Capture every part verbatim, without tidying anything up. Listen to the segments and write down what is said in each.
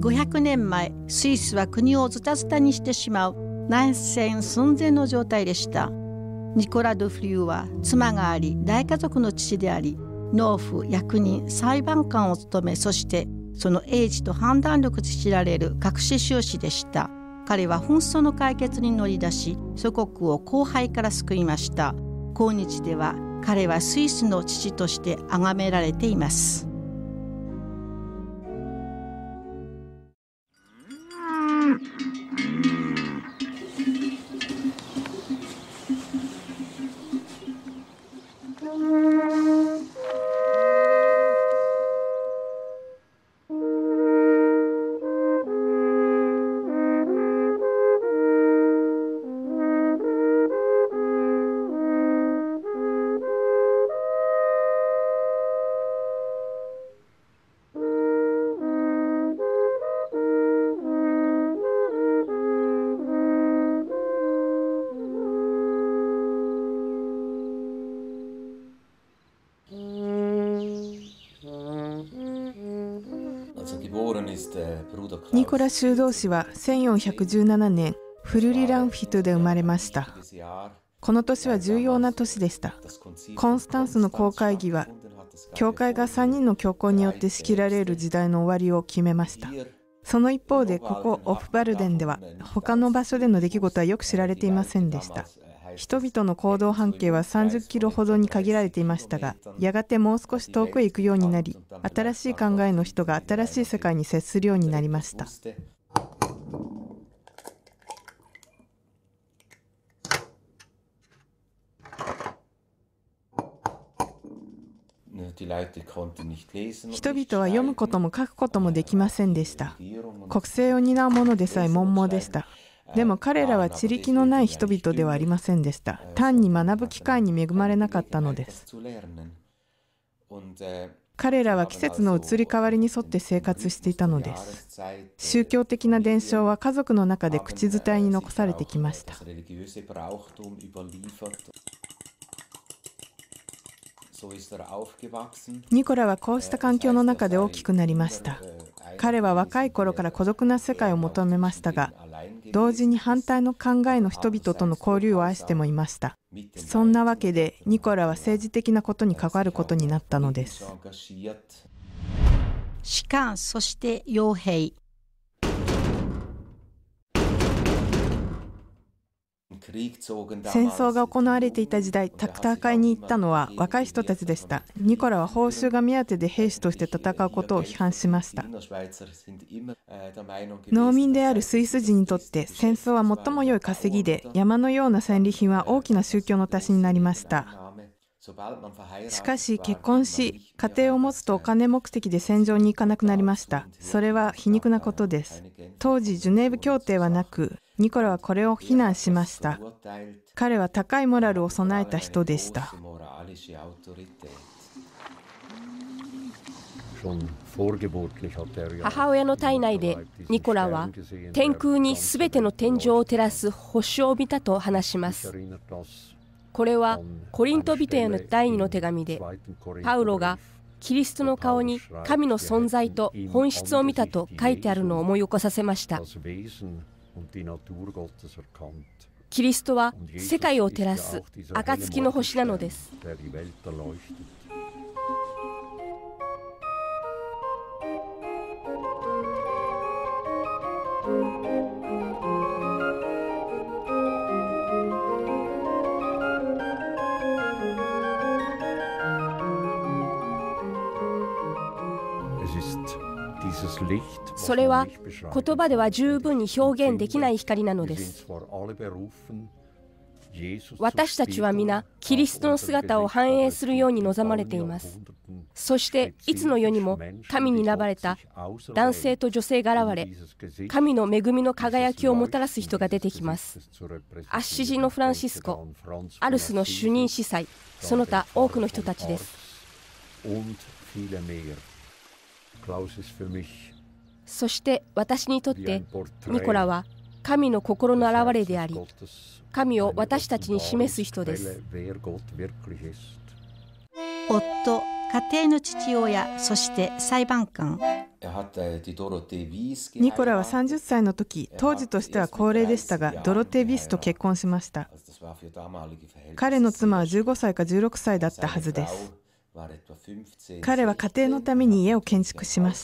ごひゃくねんまえ、スイスは国をズタズタにしてしまう内戦寸前の状態でした。ニコラ・ド・フリューは妻があり、大家族の父であり、農夫、役人、裁判官を務め、そしてその英知と判断力で知られる隠し修士でした。彼は紛争の解決に乗り出し、祖国を荒廃から救いました。今日では彼はスイスの父として崇められています。 ニコラ修道士はせんよんひゃくじゅうななねんフルリランフィトで生まれました。この年は重要な年でした。コンスタンスの公会議は教会がさんにんの教皇によって仕切られる時代の終わりを決めました。その一方でここオフバルデンでは他の場所での出来事はよく知られていませんでした。人々の行動半径はさんじゅっキロほどに限られていましたが、やがてもう少し遠くへ行くようになり、新しい考えの人が新しい世界に接するようになりました。人々は読むことも書くこともできませんでした。国政を担う者でさえ悶々でした。でも彼らは地力のない人々ではありませんでした。単に学ぶ機会に恵まれなかったのです。彼らは季節の移り変わりに沿って生活していたのです。宗教的な伝承は家族の中で口伝えに残されてきました。ニコラはこうした環境の中で大きくなりました。彼は若い頃から孤独な世界を求めましたが、同時に反対の考えの人々との交流を愛してもいました。そんなわけでニコラは政治的なことに関わることになったのです。 士官、そして傭兵。 戦争が行われていた時代、戦いに行ったのは若い人たちでした。ニコラは報酬が目当てで兵士として戦うことを批判しました。農民であるスイス人にとって戦争は最も良い稼ぎで、山のような戦利品は大きな宗教の足しになりました。しかし結婚し家庭を持つとお金目的で戦場に行かなくなりました。それは皮肉なことです。当時ジュネーブ協定はなく、ニコラはこれを非難しました。彼は高いモラルを備えた人でした。 母親の体内でニコラは天空にすべての天井を照らす星を見たと話します。これはコリント人への第二の手紙で、パウロがキリストの顔に神の存在と本質を見たと書いてあるのを思い起こさせました。キリストは世界を照らす暁の星なのです。それは言葉では十分に表現できない光なのです。私たちは皆キリストの姿を反映するように望まれています。そしていつの世にも神に選ばれた男性と女性が現れ、神の恵みの輝きをもたらす人が出てきます。アッシジのフランシスコ、アルスの主任司祭、その他多くの人たちです。そして私にとってニコラは神の心の表れであり、神を私たちに示す人です。 夫、家庭の父親、そして裁判官。 ニコラはさんじゅっさいの時、当時としては高齢でしたが、ドロテー・ビスと結婚しました。彼の妻はじゅうごさいかじゅうろくさいだったはずです。彼は家庭のために家を建築しました。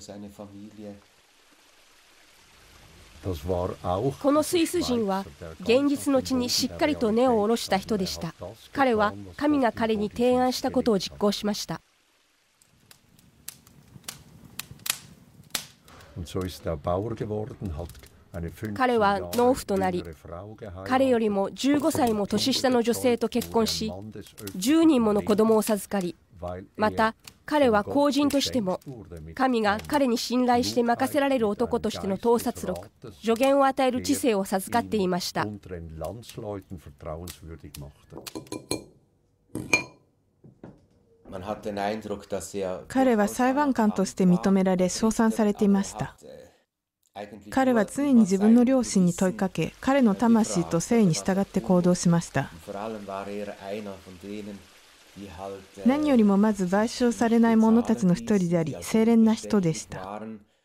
このスイス人は現実の地にしっかりと根を下ろした人でした。彼は神が彼に提案したことを実行しました。彼は農夫となり、彼よりもじゅうごさいも年下の女性と結婚し、じゅうにんもの子供を授かり、また彼は公人としても神が彼に信頼して任せられる男としての洞察力、助言を与える知性を授かっていました。 彼は裁判官として認められ称賛されていました。彼は常に自分の両親に問いかけ、彼の魂と誠意に従って行動しました。何よりもまず賠償されない者たちの一人であり、清廉な人でした。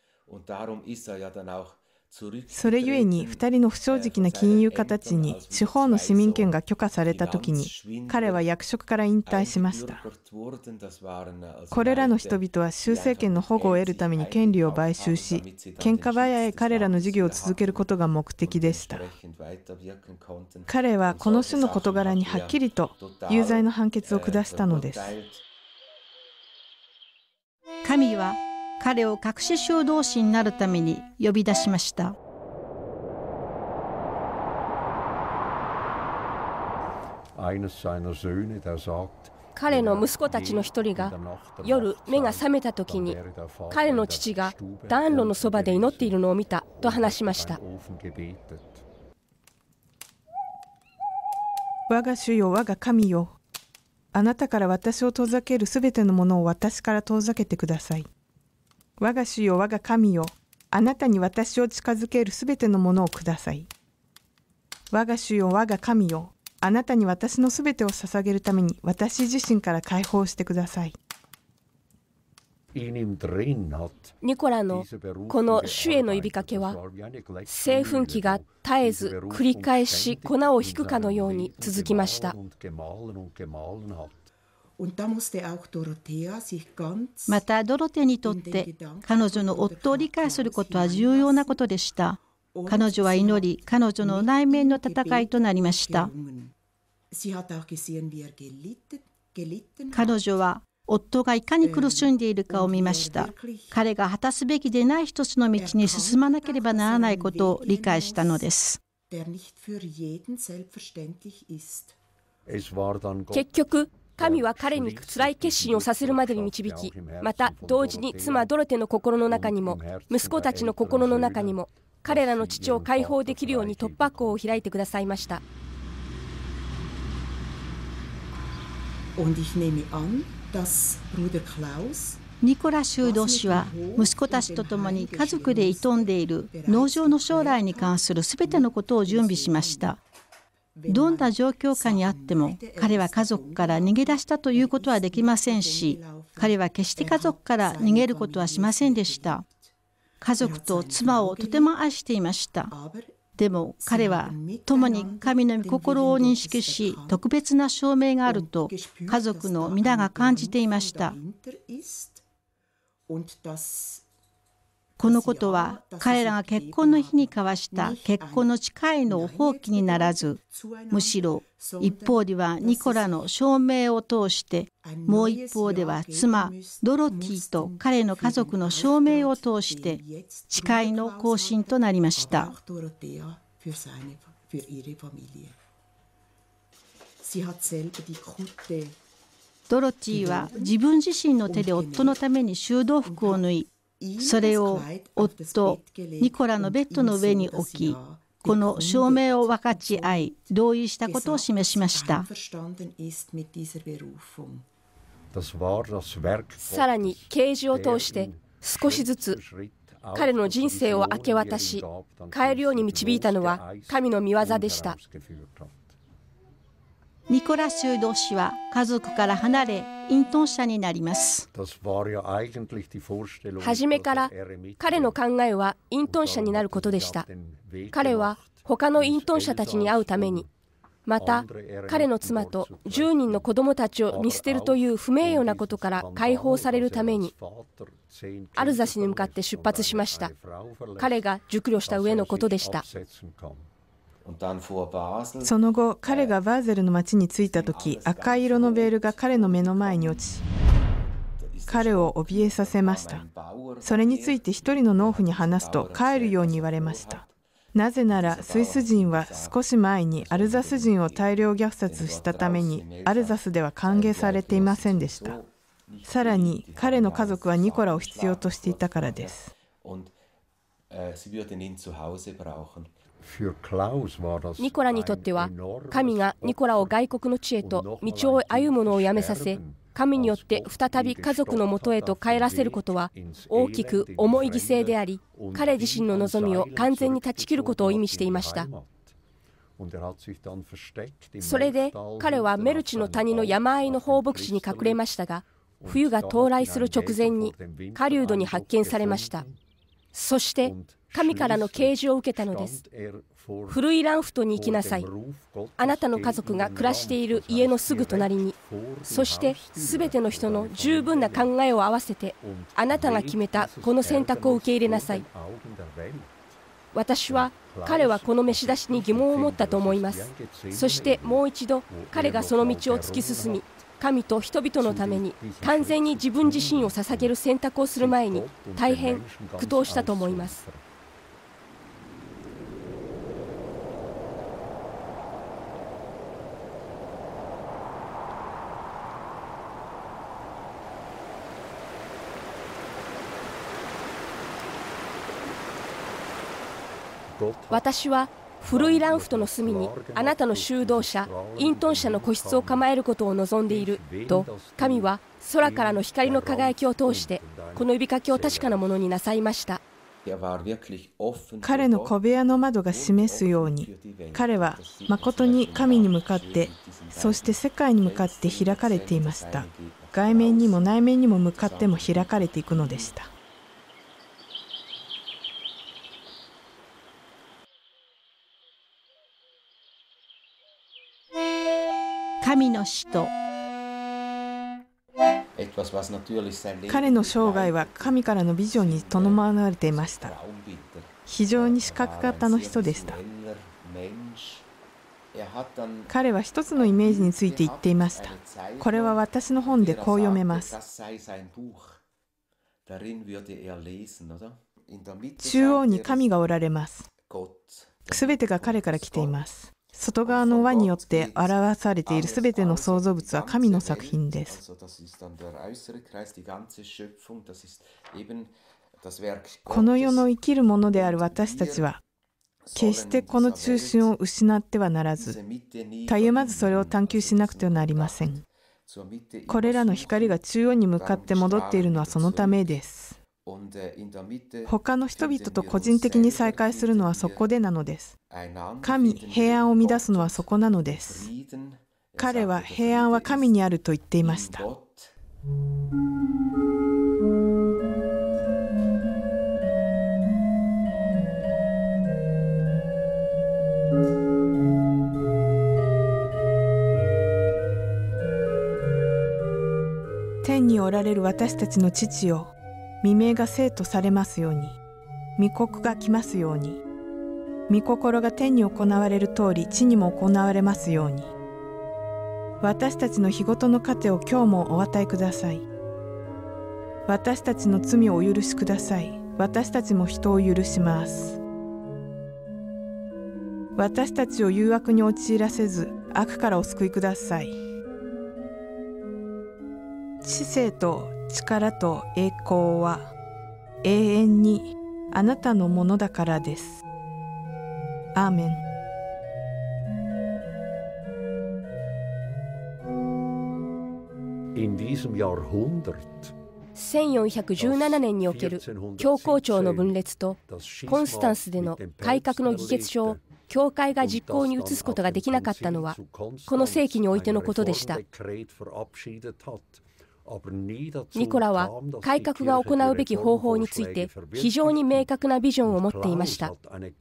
それゆえにふたりの不正直な金融家たちに地方の市民権が許可されたときに、彼は役職から引退しました。これらの人々は州政権の保護を得るために権利を買収し、喧嘩早い彼らの事業を続けることが目的でした。彼はこの種の事柄にはっきりと有罪の判決を下したのです。 神は彼を隠し修道士になるために呼び出しました。 彼の息子たちの一人が夜目が覚めた時に、彼の父が暖炉のそばで祈っているのを見たと話しました。 我が主よ、我が神よ、あなたから私を遠ざけるすべてのものを私から遠ざけてください。我が主よ、我が神よ、あなたに私を近づけるすべてのものをください。我が主よ、我が神よ、あなたに私のすべてを捧げるために私自身から解放してください。 ニコラのこの主への呼びかけは、製粉機が絶えず繰り返し粉をひくかのように続きました。 またドロテにとって彼女の夫を理解することは重要なことでした。彼女は祈り、彼女の内面の戦いとなりました。彼女は夫がいかに苦しんでいるかを見ました。彼が果たすべきでない一つの道に進まなければならないことを理解したのです。 結局、神は彼に辛い決心をさせるまでに導き、また同時に妻ドロテの心の中にも、息子たちの心の中にも、彼らの父を解放できるように突破口を開いてくださいました。 ニコラ修道士は息子たちと共に家族で営んでいる農場の将来に関するすべてのことを準備しました。どんな状況下にあっても彼は家族から逃げ出したということはできませんし、彼は決して家族から逃げることはしませんでした。家族と妻をとても愛していました。でも彼は共に神の御心を認識し、特別な証明があると家族の皆が感じていました。このことは彼らが結婚の日に交わした結婚の誓いの放棄にならず、むしろ一方ではニコラの証明を通して、もう一方では妻ドロティと彼の家族の証明を通して誓いの更新となりました。ドロティは自分自身の手で夫のために修道服を縫い、それを夫ニコラのベッドの上に置き、この証明を分かち合い同意したことを示しました。 さらに啓示を通して少しずつ彼の人生を明け渡し、変えるように導いたのは神の御業でした。 ニコラ修道士は家族から離れ隠遁者になります。 初めから彼の考えは隠遁者になることでした。彼は他の隠遁者たちに会うために、また彼の妻とじゅうにんの子供たちを見捨てるという不名誉なことから解放されるためにアルザスに向かって出発しました。彼が熟慮した上のことでした。 その後、彼がバーゼルの町に着いたとき、赤い色のベールが彼の目の前に落ち、彼を怯えさせました。それについて一人の農夫に話すと、帰るように言われました。なぜならスイス人は少し前にアルザス人を大量虐殺したためにアルザスでは歓迎されていませんでした。さらに彼の家族はニコラを必要としていたからです。 ニコラにとっては神がニコラを外国の地へと道を歩むのをやめさせ、神によって再び家族のもとへと帰らせることは大きく重い犠牲であり、彼自身の望みを完全に断ち切ることを意味していました。それで彼はメルチの谷の山あいの放牧地に隠れましたが、冬が到来する直前に狩人に発見されました。そして神からの啓示を受けたのです。フルイランフトに行きなさい。あなたの家族が暮らしている家のすぐ隣に、そしてすべての人の十分な考えを合わせて、あなたが決めたこの選択を受け入れなさい。私は彼はこの召し出しに疑問を持ったと思います。そしてもう一度彼がその道を突き進み、神と人々のために完全に自分自身を捧げる選択をする前に大変苦闘したと思います。私はフルイランフトの隅にあなたの修道者、隠遁者の個室を構えることを望んでいると、神は空からの光の輝きを通してこの呼びかけを確かなものになさいました。 彼の小部屋の窓が示すように、彼は誠に神に向かって、そして世界に向かって開かれていました。外面にも内面にも向かっても開かれていくのでした。 神の使徒。 彼の生涯は神からのビジョンに伴われていました。非常に視覚型の人でした。彼は一つのイメージについて言っていました。これは私の本でこう読めます。中央に神がおられます。すべてが彼から来ています。外側の輪によって表されているすべての創造物は神の作品です。この世の生きるものである私たちは、決してこの中心を失ってはならず、たゆまずそれを探求しなくてはなりません。これらの光が中央に向かって戻っているのはそのためです。他の人々と個人的に再会するのはそこでなのです。神、平安を乱すのはそこなのです。彼は平安は神にあると言っていました。天におられる私たちの父よ、御名が聖とされますように、御国が来ますように、御心が天に行われる通り地にも行われますように。私たちの日ごとの糧を今日もお与えください。私たちの罪をお許しください。私たちも人を許します。私たちを誘惑に陥らせず、悪からお救いください。知性と力と栄光は永遠にあなたのものだからです。アーメン。 せんよんひゃくじゅうななねんにおける教皇庁の分裂とコンスタンスでの改革の議決書を教会が実行に移すことができなかったのはこの世紀においてのことでした。ニコラは改革が行うべき方法について非常に明確なビジョンを持っていました。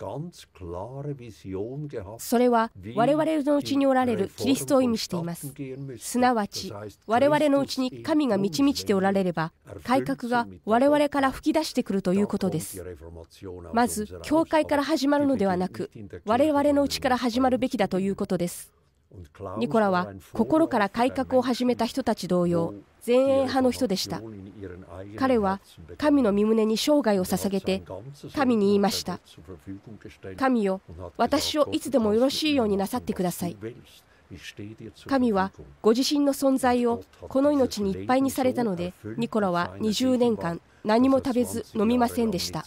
それは我々のうちにおられるキリストを意味しています。すなわち我々のうちに神が満ち満ちておられれば改革が我々から吹き出してくるということです。まず教会から始まるのではなく我々のうちから始まるべきだということです。ニコラは心から改革を始めた人たち同様前衛派の人でした。彼は神の御胸に生涯を捧げて神に言いました。神よ、私をいつでもよろしいようになさってください。神はご自身の存在をこの命にいっぱいにされたので、ニコラはにじゅうねんかん何も食べず飲みませんでした。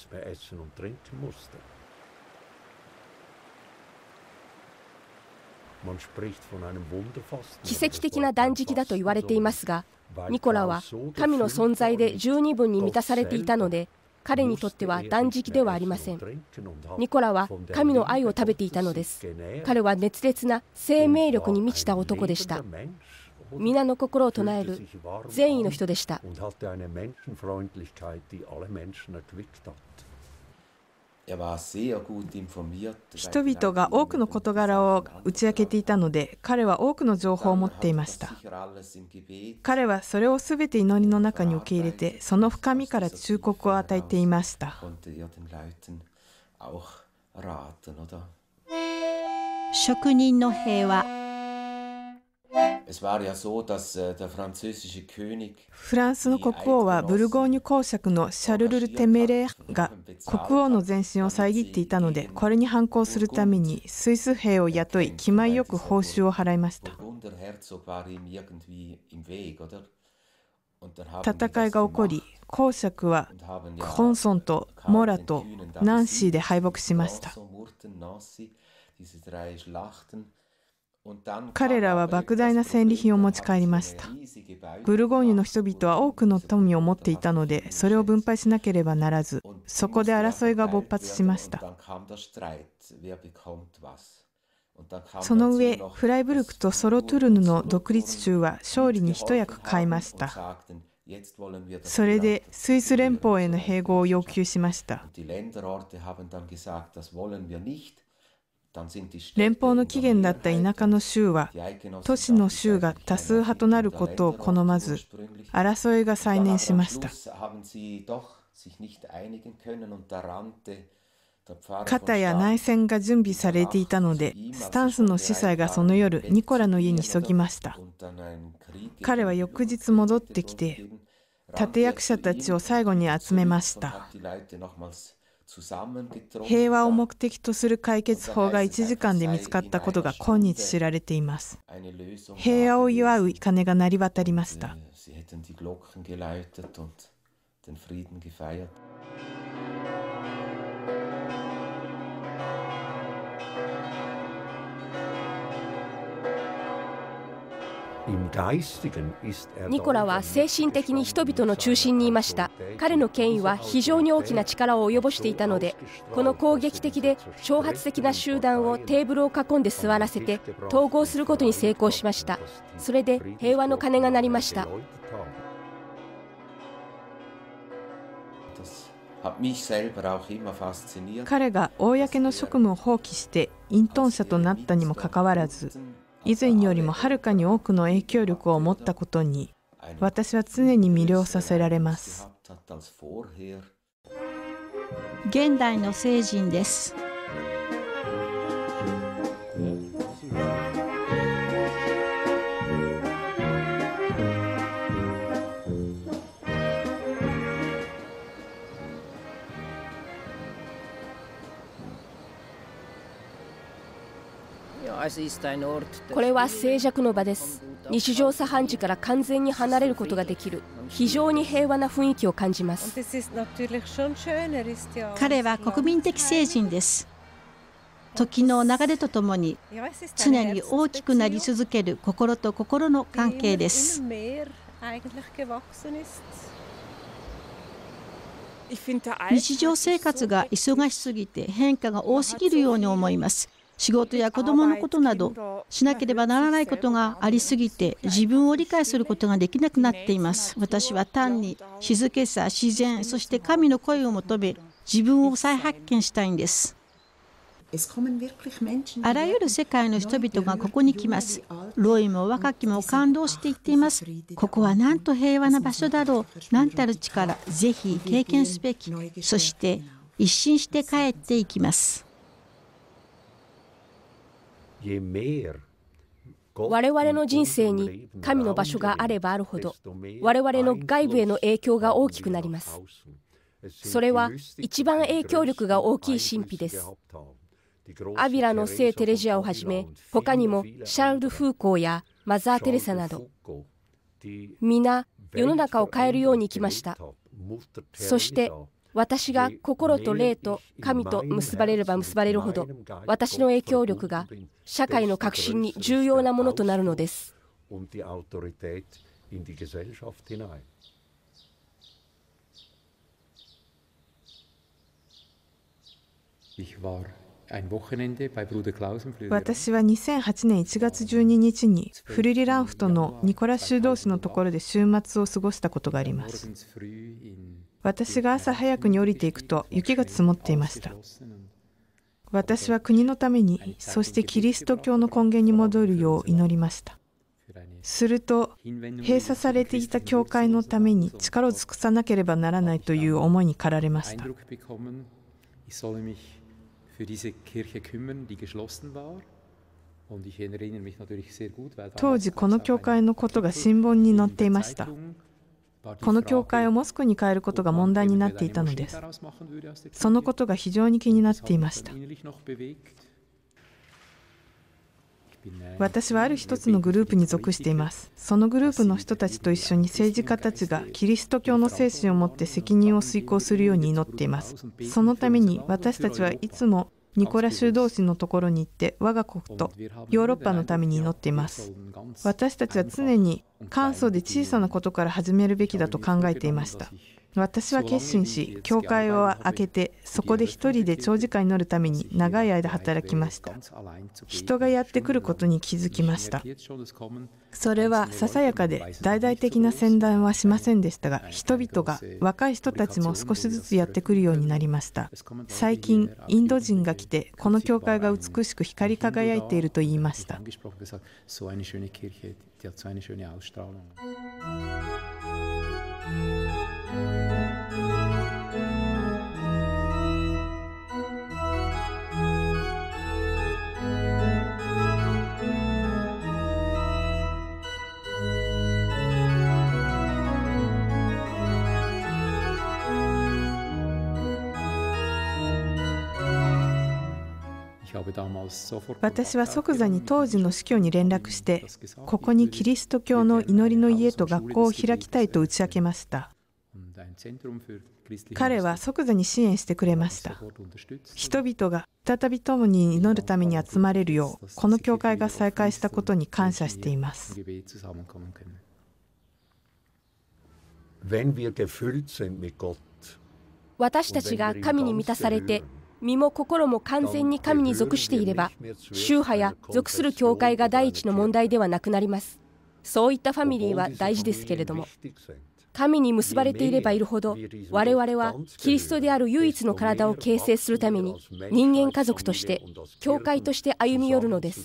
奇跡的な断食だと言われていますが、ニコラは神の存在で十二分に満たされていたので、彼にとっては断食ではありません。ニコラは神の愛を食べていたのです。彼は熱烈な生命力に満ちた男でした。皆の心を唱える善意の人でした。 人々が多くの事柄を打ち明けていたので、彼は多くの情報を持っていました。彼はそれをすべて祈りの中に受け入れて、その深みから忠告を与えていました。 職人の平和。 フランスの国王はブルゴーニュ公爵のシャルル・テメレーが国王の前進を遮っていたので、これに反抗するためにスイス兵を雇い、気前よく報酬を払いました。戦いが起こり、公爵はコンソンとモラとナンシーで敗北しました。彼らは莫大な戦利品を持ち帰りました。ブルゴーニュの人々は多くの富を持っていたので、それを分配しなければならず、そこで争いが勃発しました。その上、フライブルクとソロトゥルヌの独立州は勝利に一役買いました。それでスイス連邦への併合を要求しました。連邦の起源だった田舎の州は都市の州が多数派となることを好まず、争いが再燃しました。肩や内戦が準備されていたので、スタンスの司祭がその夜ニコラの家に急ぎました。彼は翌日戻ってきて立役者たちを最後に集めました。平和を目的とする解決法がいちじかんで見つかったことが今日知られています。平和を祝う鐘が鳴り渡りました。 ニコラは精神的に人々の中心にいました。彼の権威は非常に大きな力を及ぼしていたので、この攻撃的で挑発的な集団をテーブルを囲んで座らせて統合することに成功しました。それで平和の鐘が鳴りました。 彼が公の職務を放棄して隠遁者となったにもかかわらず、以前よりもはるかに多くの影響力を持ったことに、私は常に魅了させられます。 現代の聖人です。 これは静寂の場です。日常茶飯事から完全に離れることができる非常に平和な雰囲気を感じます。 彼は国民的聖人です。時の流れとともに常に大きくなり続ける心と心の関係です。日常生活が忙しすぎて変化が多すぎるように思います。 仕事や子供のことなどしなければならないことがありすぎて自分を理解することができなくなっています。私は単に静けさ、自然、そして神の声を求め、自分を再発見したいんです。あらゆる世界の人々がここに来ます。老いも若きも感動して言っています。ここはなんと平和な場所だろう。何たる力、ぜひ経験すべき。そして一新して帰っていきます。 我々の人生に神の場所があればあるほど、我々の外部への影響が大きくなります。それは一番影響力が大きい神秘です。アビラの聖テレジアをはじめ、他にもシャルル・フーコーやマザー・テレサなど、皆世の中を変えるように生きました。そして私が心と霊と神と結ばれれば結ばれるほど、私の影響力が社会の革新に重要なものとなるのです。 私はにせんはちねんいちがつじゅうににちにフルリランフトのニコラ修道士のところで週末を過ごしたことがあります。私が朝早くに降りていくと雪が積もっていました。私は国のために、そしてキリスト教の根源に戻るよう祈りました。すると、閉鎖されていた教会のために力を尽くさなければならないという思いに駆られました。当時この教会のことが新聞に載っていました。この教会をモスクに変えることが問題になっていたのです。そのことが非常に気になっていました。私はある一つのグループに属しています。そのグループの人たちと一緒に政治家たちがキリスト教の精神を持って責任を遂行するように祈っています。そのために私たちはいつもニコラ修道士のところに行って我が国とヨーロッパのために祈っています。私たちは常に簡素で小さなことから始めるべきだと考えていました。私は決心し、教会を開けてそこで一人で長時間祈るために長い間働きました。人がやってくることに気づきました。それはささやかで大々的な宣伝はしませんでしたが、人々が、若い人たちも少しずつやってくるようになりました。最近インド人が来て、この教会が美しく光り輝いていると言いました。私は即座に当時の司教に連絡して、ここにキリスト教の祈りの家と学校を開きたいと打ち明けました。彼は即座に支援してくれました。人々が再び共に祈るために集まれるよう、この教会が再開したことに感謝しています。 私たちが神に満たされて、身も心も完全に神に属していれば、宗派や属する教会が第一の問題ではなくなります。そういったファミリーは大事ですけれども、神に結ばれていればいるほど、我々はキリストである唯一の体を形成するために、人間家族として、教会として歩み寄るのです。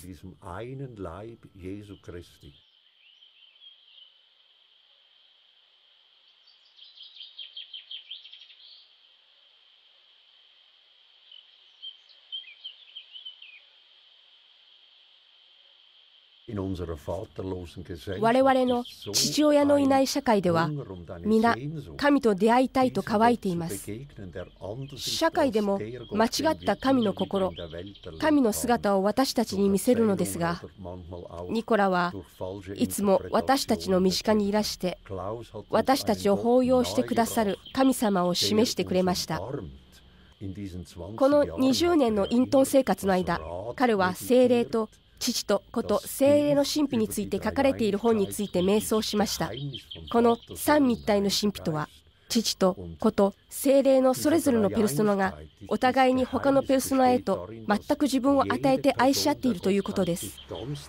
我々の父親のいない社会では、皆神と出会いたいと渇いています。社会でも間違った神の心、神の姿を私たちに見せるのですが、ニコラはいつも私たちの身近にいらして、私たちを抱擁してくださる神様を示してくれました。このにじゅうねんの隠遁生活の間、彼は聖霊と父と子と聖霊の神秘について書かれている本について瞑想しました。この三密体の神秘とは、 父と子と聖霊のそれぞれのペルソナがお互いに他のペルソナへと全く自分を与えて愛し合っているということです。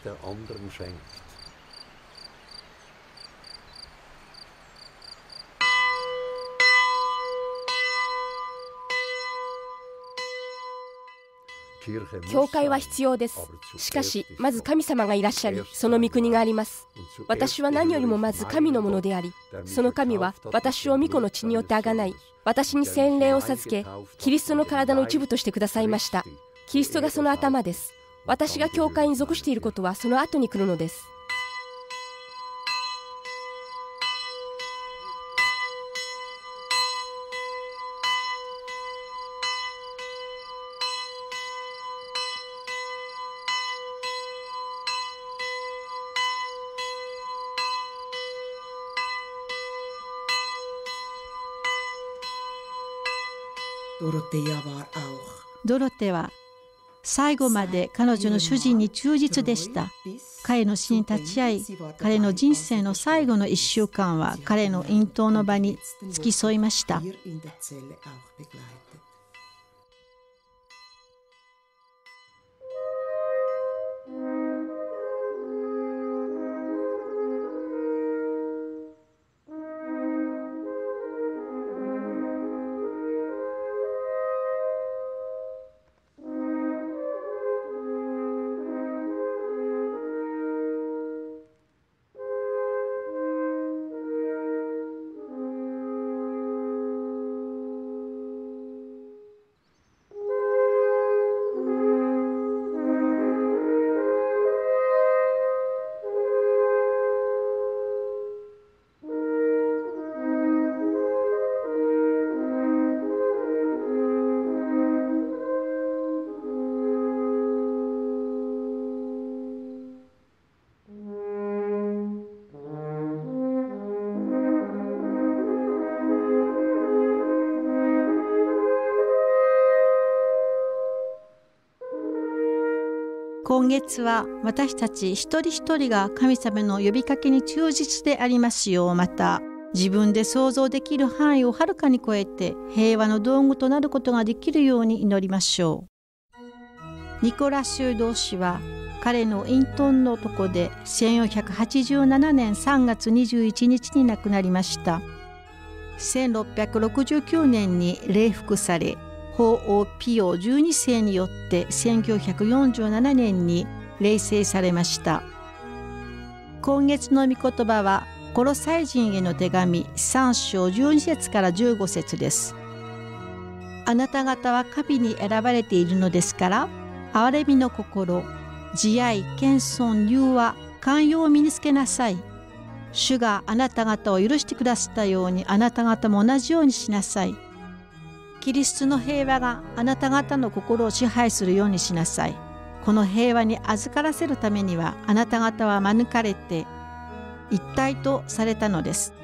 教会は必要です。しかし、まず神様がいらっしゃり、その御国があります。私は何よりもまず神のものであり、その神は私を御子の血によってあがない、私に洗礼を授け、キリストの体の一部としてくださいました。キリストがその頭です。私が教会に属していることはその後に来るのです。 ドロテは最後まで彼女の主人に忠実でした。彼の死に立ち会い、彼の人生の最後のいっしゅうかんは彼の隠遁の場に付き添いました。今月は私たち一人一人が神様の呼びかけに忠実でありますよう、また自分で想像できる範囲をはるかに超えて平和の道具となることができるように祈りましょう。ニコラ修道士は彼の隠遁のとこでせんよんひゃくはちじゅうななねんさんがつにじゅういちにちに亡くなりました。せんろっぴゃくろくじゅうきゅうねんに礼服され、法王ピオじゅうにせいによってせんきゅうひゃくよんじゅうななねんに礼聖されました。今月の御言葉はコロサイ人への手紙さんしょうじゅうにせつからじゅうごせつです。あなた方は神に選ばれているのですから、憐れみの心、慈愛、謙遜、柔和、寛容を身につけなさい。主があなた方を許してくださったように、あなた方も同じようにしなさい。キリストの平和があなた方の心を支配するようにしなさい。この平和に預からせるためには、あなた方は免れて一体とされたのです。